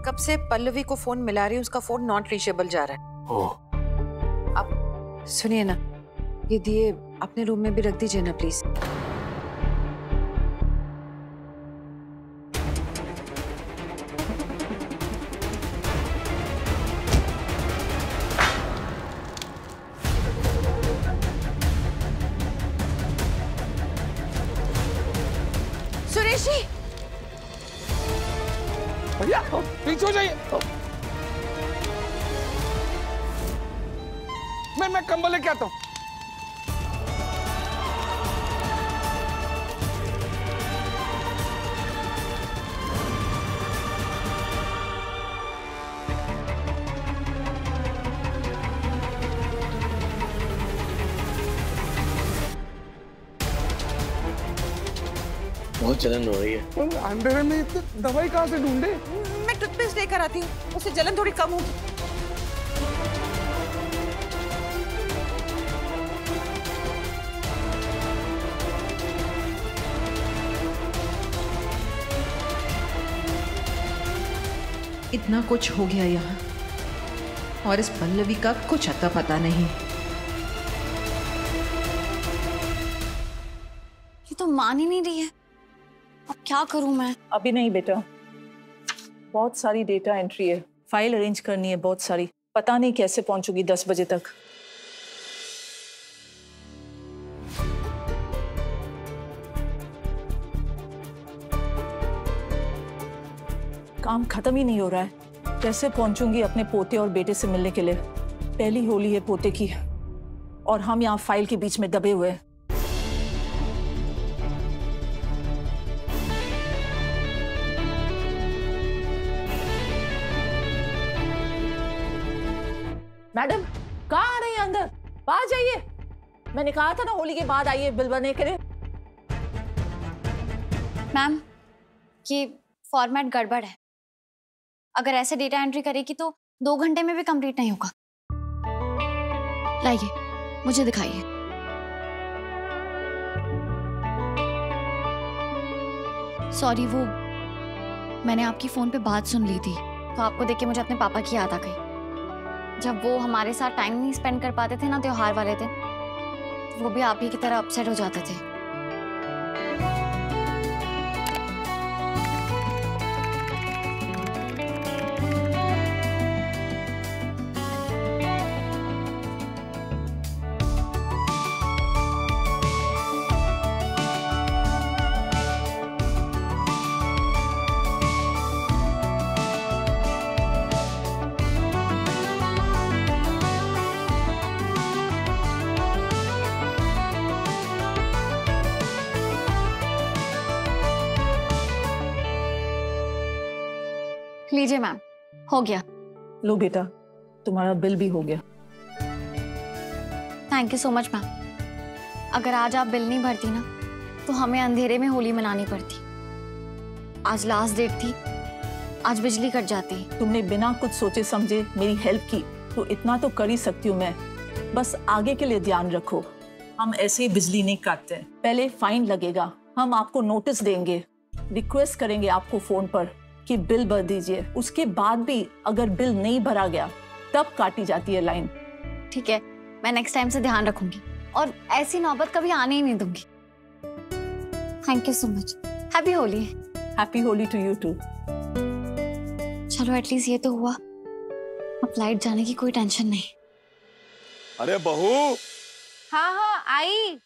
कब से पल्लवी को फोन मिला रही हूँ, उसका फोन नॉट रीचेबल जा रहा है। ओह। आप सुनिए ना, ये दिए अपने रूम में भी रख दीजिए ना प्लीज। सुरेश जी, भैया पीछे हो जाइए। मैं कंबल लेके आता हूँ। बहुत जलन हो रही है। अंधेरे में इतनी दवाई कहाँ से ढूंढे? मैं टूथपेस्ट लेकर आती हूँ, उससे जलन थोड़ी कम होगी। इतना कुछ हो गया यहाँ और इस पल्लवी का कुछ अता पता नहीं। ये तो मान ही नहीं रही है, अब क्या करूं मैं? अभी नहीं बेटा, बहुत सारी डेटा एंट्री है, फाइल अरेंज करनी है बहुत सारी, पता नहीं कैसे पहुंचूगी 10 बजे तक। काम खत्म ही नहीं हो रहा है, कैसे पहुंचूंगी अपने पोते और बेटे से मिलने के लिए? पहली होली है पोते की और हम यहाँ फाइल के बीच में दबे हुए हैं। मैडम कहाँ आ रही है? अंदर बाहर जाइए, मैंने कहा था ना होली के बाद आइए बिल बनने के लिए। मैम ये फॉर्मेट गड़बड़ है, अगर ऐसे डेटा एंट्री करेगी तो 2 घंटे में भी कंप्लीट नहीं होगा। लाइए मुझे दिखाइए। सॉरी, वो मैंने आपकी फोन पे बात सुन ली थी तो आपको देख के मुझे अपने पापा की याद आ गई। जब वो हमारे साथ टाइम नहीं स्पेंड कर पाते थे ना त्योहार वाले दिन, तो वो भी आप ही की तरह अपसेट हो जाते थे। लीजिए मैम, हो गया। लो बेटा, तुम्हारा बिल भी हो गया। Thank you so much ma'am. अगर आज आप बिल नहीं भरती ना तो हमें अंधेरे में होली मनानी पड़ती। आज लास्ट डेट थी, आज बिजली कट जाती। तुमने बिना कुछ सोचे समझे मेरी हेल्प की तो इतना तो कर ही सकती हूँ मैं। बस आगे के लिए ध्यान रखो, हम ऐसे ही बिजली नहीं काटते। पहले फाइन लगेगा, हम आपको नोटिस देंगे, रिक्वेस्ट करेंगे आपको फोन पर कि बिल भर दीजिए। उसके बाद भी अगर बिल नहीं भरा गया तब काटी जाती है लाइन। ठीक है, मैं नेक्स्ट टाइम से ध्यान रखूंगी और ऐसी नौबत कभी आने ही नहीं दूंगी। Thank you so much. Happy Holi. Happy Holi to you too. चलो एटलीस्ट ये तो हुआ, अब लाइट जाने की कोई टेंशन नहीं। अरे बहू। हाँ हाँ आई।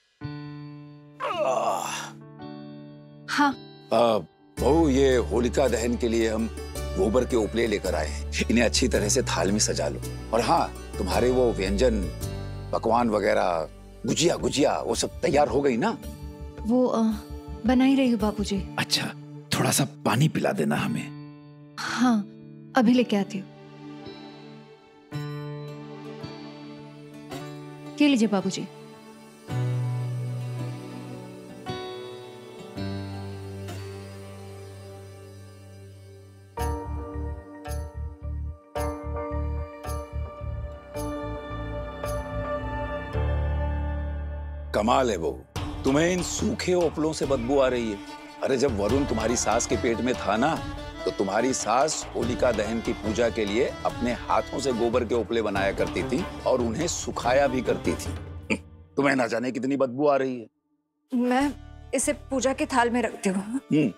हाँ बहू, ये होलिका दहन के लिए हम गोबर के उपले लेकर आए हैं, इन्हें अच्छी तरह से थाल में सजा लो। और हाँ, तुम्हारे वो व्यंजन पकवान वगैरह, गुजिया गुजिया वो सब तैयार हो गई ना? वो बना ही रही हूँ बाबूजी। अच्छा, थोड़ा सा पानी पिला देना हमें। हाँ अभी लेके आती हूँ। ये लीजिए बाबूजी। कमाल है बहू, तुम्हें इन सूखे ओपलों से बदबू आ रही है। अरे जब वरुण तुम्हारी सास के पेट में था ना, तो तुम्हारी सास होलिका दहन की पूजा के लिए अपने हाथों से गोबर के उपले बनाया करती थी और उन्हें सुखाया भी करती थी। तुम्हें ना जाने कितनी बदबू आ रही है। मैं इसे पूजा के थाल में रखती हूँ।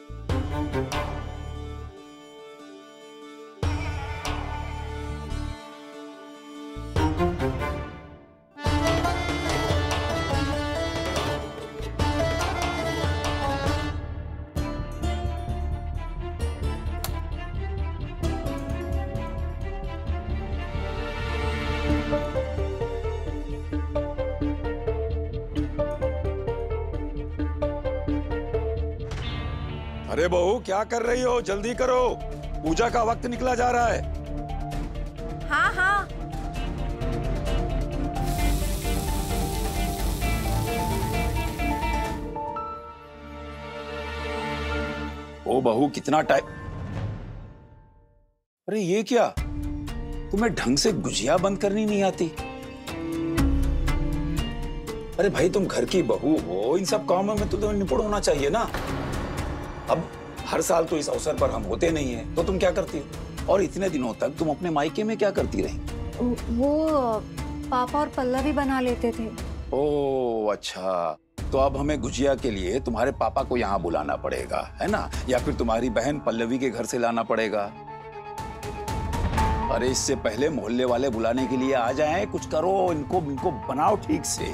अरे बहू क्या कर रही हो, जल्दी करो, पूजा का वक्त निकला जा रहा है। हाँ हाँ। ओ बहू कितना टाइम। अरे ये क्या, तुम्हें ढंग से गुजिया बंद करनी नहीं आती? अरे भाई तुम घर की बहू हो, इन सब कामों में तो तुम्हें निपुण होना चाहिए ना। अब हर साल तो इस अवसर पर हम होते नहीं हैं, तो तुम क्या करती हो? और इतने दिनों तक तुम अपने मायके में क्या करती रही? वो पापा और पल्लवी बना लेते थे। ओह अच्छा, तो अब हमें गुजिया के लिए तुम्हारे पापा को यहाँ बुलाना पड़ेगा, है ना? या फिर तुम्हारी बहन पल्लवी के घर से लाना पड़ेगा। अरे इससे पहले मोहल्ले वाले बुलाने के लिए आ जाएं, कुछ करो, इनको बनाओ ठीक से।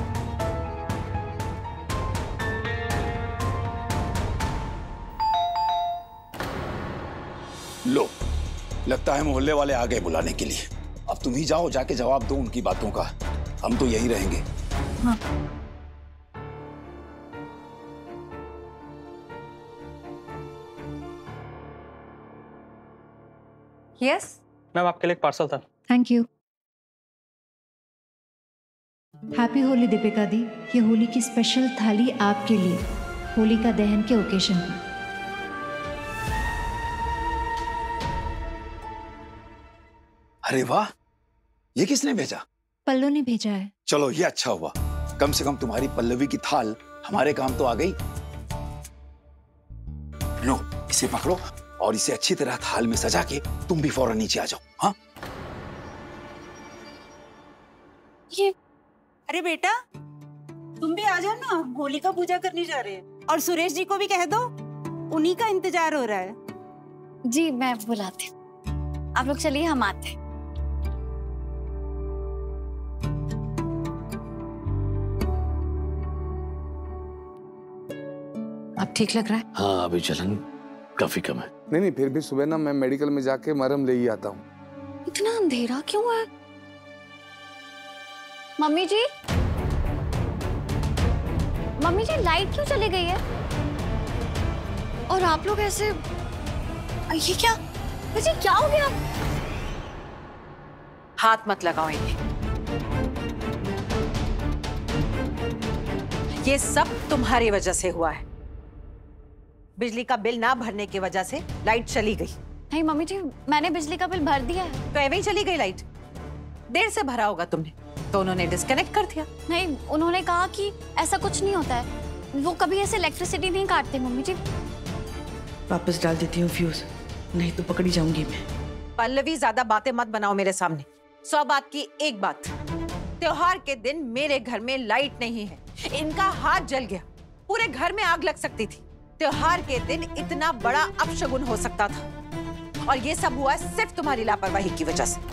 लो, लगता है मोहल्ले वाले आ गए बुलाने के लिए। अब तुम ही जाओ, जाके जवाब दो उनकी बातों का, हम तो यही रहेंगे। हाँ। यस मैम, आपके लिए एक पार्सल था। Thank you. Happy Holi Deepika di, ये होली की स्पेशल थाली आपके लिए, होलिका दहन के ओकेशन पर। अरे वाह, ये किसने भेजा? पल्लू ने भेजा है। चलो ये अच्छा हुआ, कम से कम तुम्हारी पल्लवी की थाल हमारे काम तो आ गई। लो इसे पकड़ो और इसे अच्छी तरह थाल में सजा के तुम भी फौरन नीचे आ जाओ। हाँ ये अरे बेटा, तुम भी आ जाओ ना, होली का पूजा करने जा रहे हैं। और सुरेश जी को भी कह दो, उन्हीं का इंतजार हो रहा है। जी मैं बुलाती हूँ, आप लोग चलिए, हम आते हैं। अब ठीक लग रहा है? हाँ अभी जलन काफी कम है। नहीं फिर भी सुबह ना मैं मेडिकल में जाके मरहम ले ही आता हूँ। इतना अंधेरा क्यों है? Mummy ji, mummy ji light क्यों चली गई है? और आप लोग ऐसे, ये क्या? मुझे क्या हो गया? हाथ मत लगाओ इन्हें। ये सब तुम्हारी वजह से हुआ है। बिजली का बिल ना भरने की वजह से लाइट चली गई। नहीं मम्मी जी, मैंने बिजली का बिल भर दिया है। तो ऐਵੇਂ ही चली गई लाइट? देर से भरा होगा तुमने, तो उन्होंने डिस्कनेक्ट कर दिया। नहीं, उन्होंने कहा कि ऐसा कुछ नहीं होता है, वो कभी ऐसे इलेक्ट्रिसिटी नहीं काटते मम्मी जी। वापस डाल देती हूँ फ्यूज, नहीं तो पकड़ी जाऊंगी मैं। पल्लवी, ज्यादा बातें मत बनाओ मेरे सामने। 100 बात की एक बात, त्योहार के दिन मेरे घर में लाइट नहीं है। इनका हाथ जल गया, पूरे घर में आग लग सकती थी। त्योहार के दिन इतना बड़ा अपशगुन हो सकता था, और ये सब हुआ सिर्फ तुम्हारी लापरवाही की वजह से।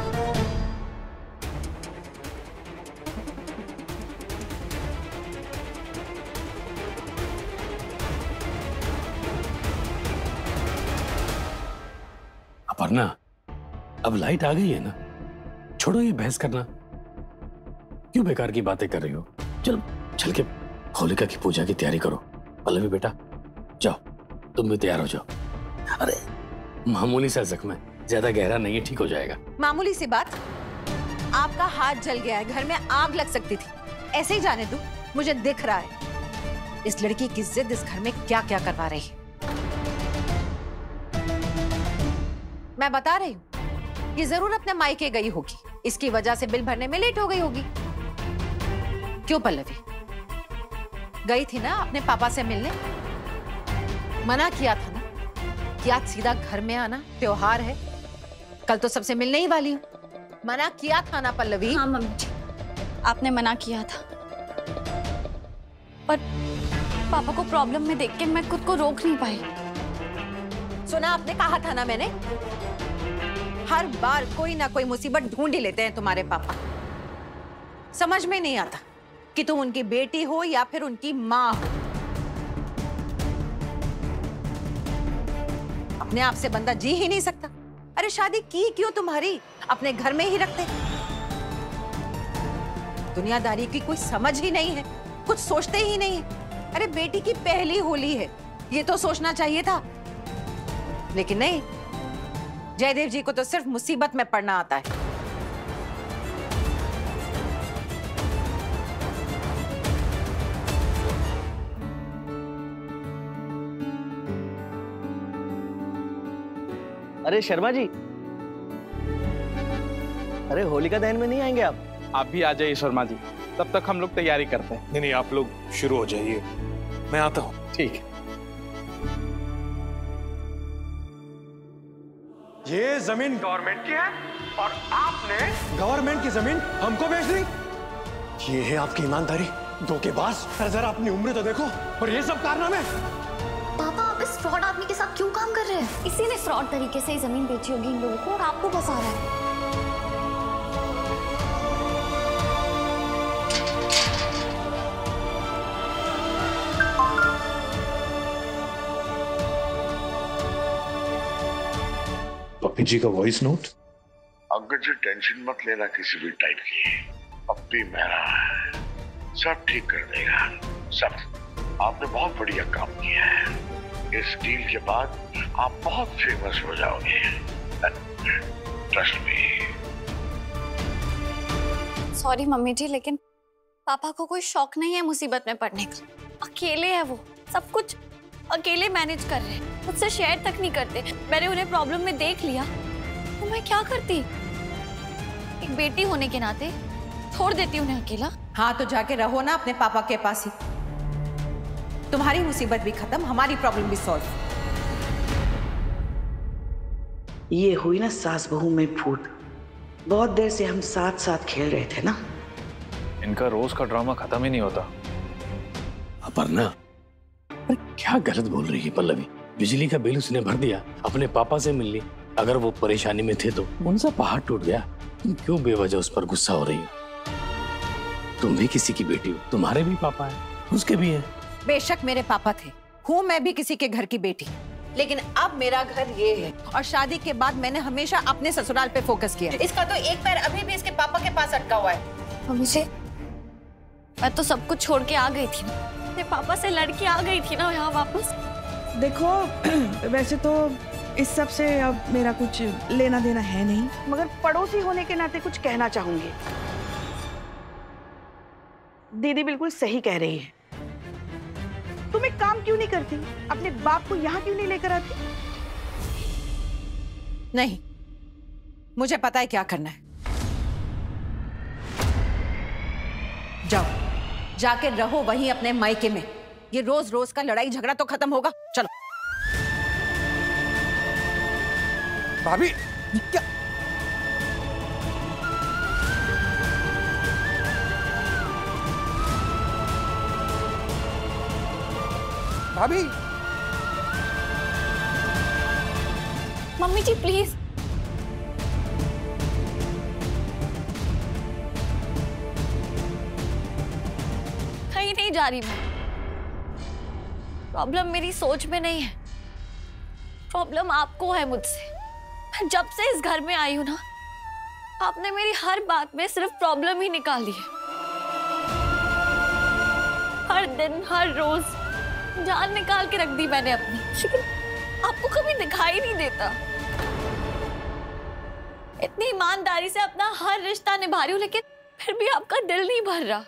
अपर्णा, अब लाइट आ गई है ना, छोड़ो ये बहस करना। क्यों बेकार की बातें कर रही हो? चल के होलिका की पूजा की तैयारी करो। पल्लवी बेटा जाओ, तुम भी तैयार हो जाओ। अरे मामूली सा जख्म है, ज्यादा गहरा नहीं है, ठीक हो जाएगा। मामूली सी बात? आपका हाथ जल गया है, घर में आग लग सकती थी। ऐसे ही जाने दो, मुझे दिख रहा है इस लड़की की जिद इस घर में क्या क्या करवा रही है। मैं बता रही हूँ, ये जरूर अपने मायके गई होगी, इसकी वजह से बिल भरने में लेट हो गई होगी। क्यों पल्लवी, गई थी ना अपने पापा से मिलने? मना किया था ना, क्या सीधा घर में आना? त्योहार है, कल तो सबसे मिलने ही वाली हूँ। मना किया था ना पल्लवी? हाँ मम्मी जी, आपने मना किया था, पर पापा को प्रॉब्लम में देख के मैं खुद को रोक नहीं पाई। सुना आपने कहा था ना मैंने, हर बार कोई ना कोई मुसीबत ढूंढ ही लेते हैं तुम्हारे पापा। समझ में नहीं आता कि तुम उनकी बेटी हो या फिर उनकी माँ हो। अपने आप से बंदा जी ही नहीं सकता। अरे शादी की क्यों तुम्हारी? अपने घर में ही रखते। दुनियादारी की कोई समझ ही नहीं है, कुछ सोचते ही नहीं है। अरे बेटी की पहली होली है, ये तो सोचना चाहिए था, लेकिन नहीं। जयदेव जी को तो सिर्फ मुसीबत में पड़ना आता है। अरे शर्मा जी, अरे होलिका दहन में नहीं आएंगे आप? आप भी आ जाइए शर्मा जी, तब तक हम लोग तैयारी करते हैं। नहीं, आप लोग शुरू हो जाइए, मैं आता हूँ। ठीक है। ये जमीन गवर्नमेंट की है और आपने गवर्नमेंट की जमीन हमको बेच दी। ये है आपकी ईमानदारी, धोखेबाज। अरे जरा अपनी उम्र तो देखो, और ये सब कारनामे। पापा आप इस फ्रॉड आदमी के साथ क्यों काम कर रहे हैं? इसी ने फ्रॉड तरीके से जमीन बेची होगी इन लोगों को और आपको फंसा रहा है। पप्पी जी का voice note. Uncle ji tension मत लेना किसी भी टाइप की, पप्पी मेरा है, सब ठीक कर देगा सब। आपने बहुत बढ़िया काम किया है, इस डील के बाद आप बहुत फेमस हो जाओगे, trust me. Sorry mummy ji, लेकिन पापा को कोई शौक नहीं है मुसीबत में पड़ने का। अकेले है वो, सब कुछ अकेले मैनेज कर रहे हैं, मुझसे शेयर तक नहीं करते। मैंने उन्हें प्रॉब्लम में देख लिया तो मैं क्या करती? एक बेटी होने के नाते छोड़ देती उन्हें अकेला। हाँ तो जाके रहो ना अपने पापा के पास ही, तुम्हारी मुसीबत भी खत्म, हमारी प्रॉब्लम भी सॉल्व। ये हुई ना सास बहू में फूट। बहुत देर से हम साथ साथ खेल रहे थे ना। इनका रोज का ड्रामा खत्म ही नहीं होता। अपर्ना, अरे क्या गलत बोल रही है पल्लवी? बिजली का बिल उसने भर दिया, अपने पापा से मिल ली। अगर वो परेशानी में थे तो उनसे पहाड़ टूट गया। तुम क्यों बेवजह उस पर गुस्सा हो रही हो? तुम भी किसी की बेटी हो, तुम्हारे भी पापा हैं, उसके भी हैं। बेशक मेरे पापा थे, हूँ मैं भी किसी के घर की बेटी, लेकिन अब मेरा घर ये है और शादी के बाद मैंने हमेशा अपने ससुराल पे फोकस किया। इसका तो एक पैर अभी भी इसके पापा के पास अटका हुआ है। मुझे, मैं तो सब कुछ छोड़ के आ गई थी, मेरे पापा से लड़के आ गई थी ना यहाँ वापस। देखो वैसे तो इस सब से अब मेरा कुछ लेना देना है नहीं, मगर पड़ोसी होने के नाते कुछ कहना चाहूंगी। दीदी बिल्कुल सही कह रही है। तुम एक काम क्यों नहीं करती? अपने बाप को यहाँ क्यों नहीं लेकर आती? नहीं, मुझे पता है क्या करना है। जाओ, जाके रहो वहीं अपने मायके में। ये रोज रोज का लड़ाई झगड़ा तो खत्म होगा। चलो। भाभी क्या? भाभी, मम्मी जी प्लीज। कहीं नहीं जा रही मैं। प्रॉब्लम मेरी सोच में नहीं है, प्रॉब्लम आपको है मुझसे। मैं जब से इस घर में आई हूं ना, आपने मेरी हर बात में सिर्फ प्रॉब्लम ही निकाली है। हर दिन हर रोज जान निकाल के रख दी मैंने अपनी, लेकिन आपको कभी दिखाई नहीं देता। इतनी ईमानदारी से अपना हर रिश्ता निभा रही हूँ, लेकिन फिर भी आपका दिल नहीं भर रहा।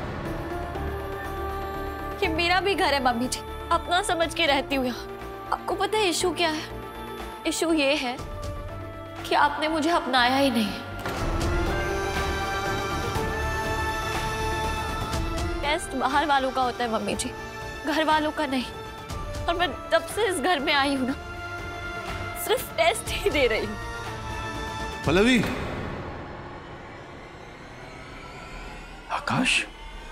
ये मेरा भी घर है मम्मी जी, अपना समझ के रहती हूँ यहाँ। आपको पता है इशू क्या है? इशू ये है कि आपने मुझे अपनाया ही नहीं। टेस्ट बाहर वालों का होता है मम्मी जी, घर वालों का नहीं। और मैं जब से इस घर में आई हूँ ना, सिर्फ टेस्ट ही दे रही हूँ। पल्लवी, आकाश,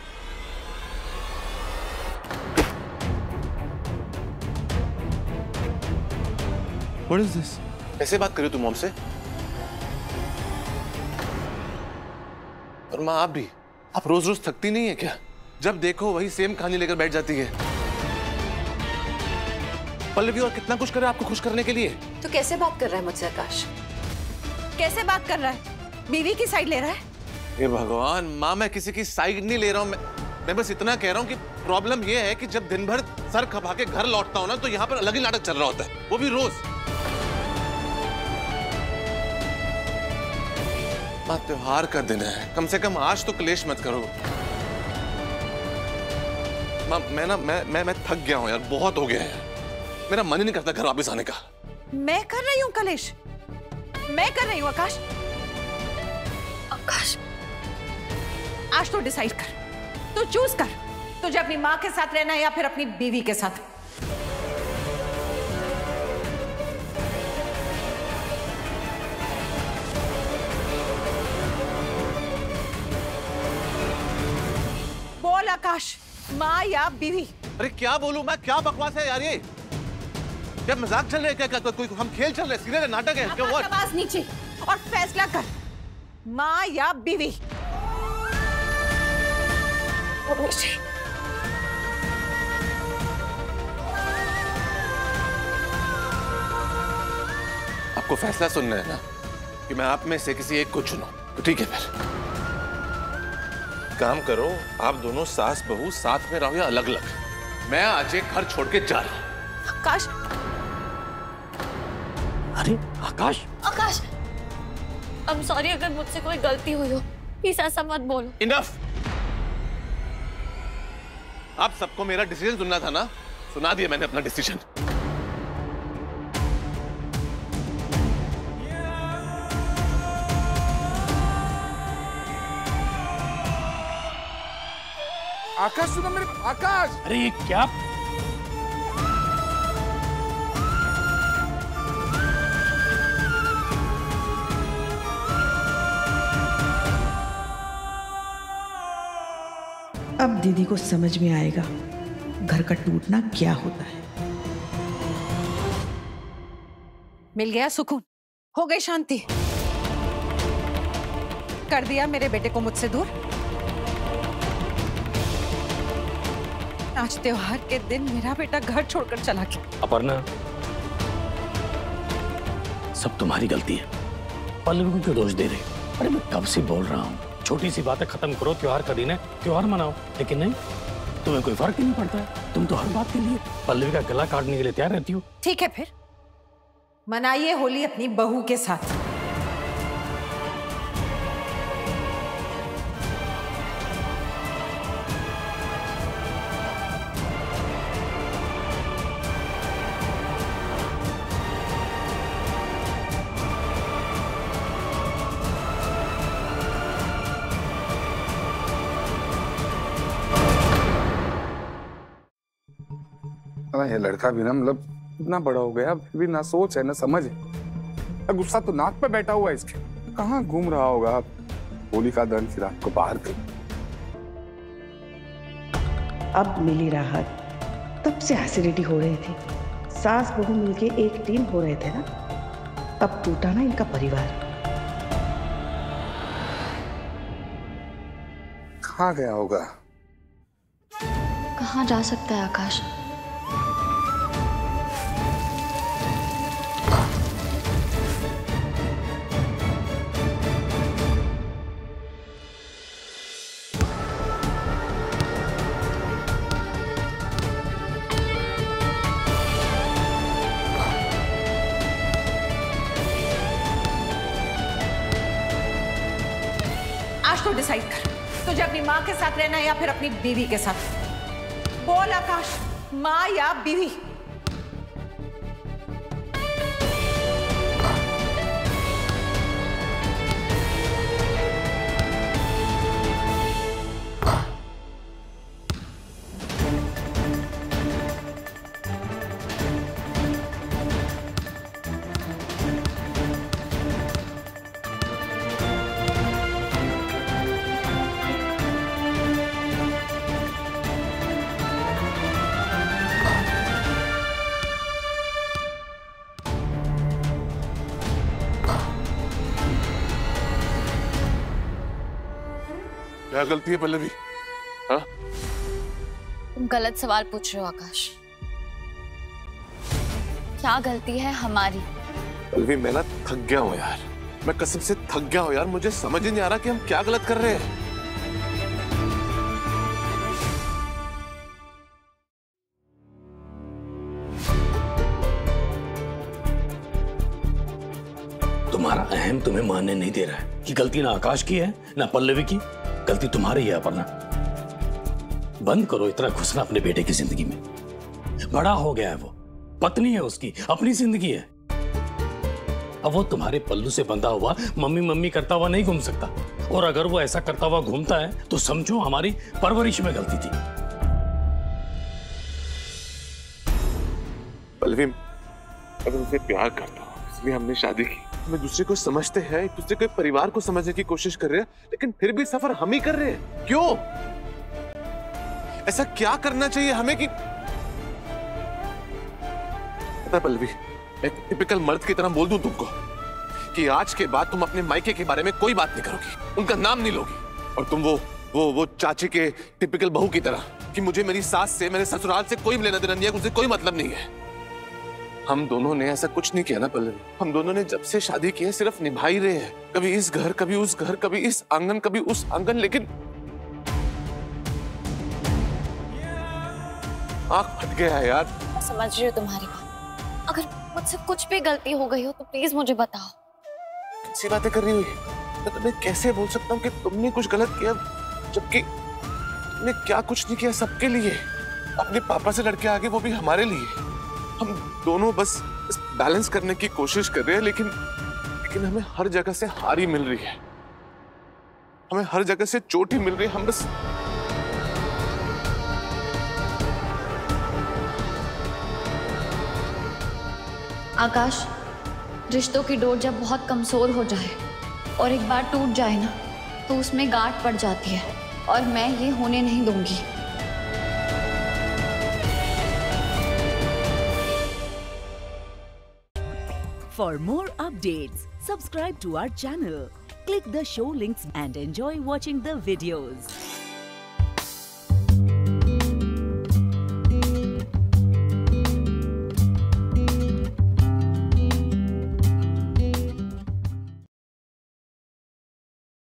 What is this? कैसे बात कर रही हो तुम हमसे? और माँ आप भी, आप रोज रोज थकती नहीं है क्या? जब देखो वही सेम कहानी लेकर बैठ जाती है। पल्लवी और कितना कुछ करे आपको खुश करने के लिए। तो कैसे बात कर रहा है मुझसे आकाश? कैसे बात कर रहा है? बीवी की साइड ले रहा है? हे भगवान माँ, मैं किसी की साइड नहीं ले रहा हूँ। मैं बस इतना कह रहा हूँ कि प्रॉब्लम ये है कि जब दिन भर सर खपा के घर लौटता हूँ ना, तो यहाँ पर अलग ही नाटक चल रहा होता है, वो भी रोज। माँ त्योहार का दिन है, कम से कम आज तो क्लेश मत करो। माँ मैं थक गया हूँ यार, बहुत हो गया है। मेरा मन ही नहीं करता घर वापस आने का। मैं कर रही हूँ कलेश, मैं कर रही हूँ आकाश। आकाश, आज तो डिसाइड कर, तू चूज कर, तुझे अपनी माँ के साथ रहना है या फिर अपनी बीवी के साथ। बोल आकाश, माँ या बीवी? अरे क्या बोलूं मैं, क्या बकवास है यार ये? क्या मजाक चल रहा है क्या? कोई हम खेल चल रहे हैं? सीरियस नाटक है क्या? व्हाट? आवाज नीचे और फैसला कर, माँ या बीवी? आपको फैसला सुनना है ना कि मैं आप में से किसी एक को चुनूं, तो ठीक है फिर काम करो, आप दोनों सास बहू साथ में रहो या अलग अलग। मैं आज एक घर छोड़ के जा रहा हूं। आकाश, अरे आकाश, आकाश, आई एम सॉरी अगर मुझसे कोई गलती हुई हो, प्लीज ऐसा मत बोलो। इनफ। आप सबको मेरा डिसीजन सुनना था ना, सुना दिया मैंने अपना डिसीजन। आकाश सुनो मेरे, आकाश! अरे ये क्या? अब दीदी को समझ में आएगा घर का टूटना क्या होता है। मिल गया सुकून, हो गई शांति, कर दिया मेरे बेटे को मुझसे दूर। आज त्योहार के दिन मेरा बेटा घर छोड़कर चला गया। अपर्णा, सब तुम्हारी गलती है। पल्लवी को क्यों दोष दे रही? अरे मैं कब से बोल रहा हूँ, छोटी सी बातें खत्म करो, त्योहार का दिन है, त्योहार मनाओ। लेकिन नहीं, तुम्हें कोई फर्क ही नहीं पड़ता है। तुम तो हर बात के लिए पल्लवी का गला काटने के लिए तैयार रहती हो। ठीक है फिर मनाइए होली अपनी बहू के साथ। ये लड़का भी ना मतलब इतना बड़ा हो गया, फिर भी ना सोच है ना समझ है। गुस्सा तो नाक पे बैठा हुआ है इसके। कहाँ घूम रहा होगा होलिका दहन की रात को बाहर कहीं। अब मिली राहत, तब से एसिडिटी हो रही थी। सास बहू मिलके एक टीम हो रहे थे ना, अब टूटा ना इनका परिवार। कहाँ गया होगा? कहाँ जा सकता है आकाश? आज तो डिसाइड कर, तुझे अपनी माँ के साथ रहना है या फिर अपनी बीवी के साथ। बोल आकाश, माँ या बीवी? क्या गलती है पल्लवी? हाँ? तुम गलत सवाल पूछ रहे हो आकाश। क्या गलती है हमारी? पल्लवी मैं ना थक गया हूँ यार, मैं कसम से थक गया हूँ यार। मुझे समझ ही नहीं आ रहा कि हम क्या गलत कर रहे हैं। तुम्हारा अहम तुम्हें मानने नहीं दे रहा है कि गलती ना आकाश की है ना पल्लवी की, गलती तुम्हारी है अपर्णा। बंद करो इतना घुसना अपने बेटे की जिंदगी में। बड़ा हो गया है वो, पत्नी है उसकी, अपनी जिंदगी है। अब वो तुम्हारे पल्लू से बंधा हुआ मम्मी मम्मी करता हुआ नहीं घूम सकता, और अगर वो ऐसा करता हुआ घूमता है तो समझो हमारी परवरिश में गलती थी। पल्लवी मैं तुमसे प्यार करता हूँ, इसलिए हमने शादी की। हम एक दूसरे को समझते हैं, एक दूसरे के परिवार को समझने की कोशिश कर रहे हैं, लेकिन फिर भी सफर हम ही कर रहे हैं। क्यों? ऐसा क्या करना चाहिए हमें कि पता पल्लवी, एक टिपिकल मर्द की तरह बोल दूं तुमको कि आज के बाद तुम अपने मायके के बारे में कोई बात नहीं करोगी, उनका नाम नहीं लोगी, और तुम वो चाची के टिपिकल बहू की तरह कि मुझे मेरी सास से, मेरे ससुराल से कोई लेना देना नहीं है, उनसे कोई मतलब नहीं है। हम दोनों ने ऐसा कुछ नहीं किया ना पल्लवी। हम दोनों ने जब से शादी की है सिर्फ निभा ही रहे हैं, कभी इस घर कभी उस घर, कभी इस आंगन कभी उस आंगन, लेकिन आंख फट गया है यार। मैं समझ रही हूँ तुम्हारी बात। अगर मुझसे कुछ भी गलती हो गई हो तो प्लीज मुझे बताओ। कैसी बातें कर रही हुई? मैं तुम्हें कैसे बोल सकता हूँ कि तुमने कुछ गलत किया, जबकि तुमने क्या कुछ नहीं किया सबके लिए। अपने पापा से लड़के आगे, वो भी हमारे लिए। हम दोनों बस बैलेंस करने की कोशिश कर रहे हैं, लेकिन हमें हर जगह से हार ही मिल रही है, हमें हर जगह से चोट ही मिल रही है। हम बस आकाश, रिश्तों की डोर जब बहुत कमजोर हो जाए और एक बार टूट जाए ना, तो उसमें गांठ पड़ जाती है, और मैं ये होने नहीं दूंगी। For more updates, subscribe to our channel, click the show links and enjoy watching the videos.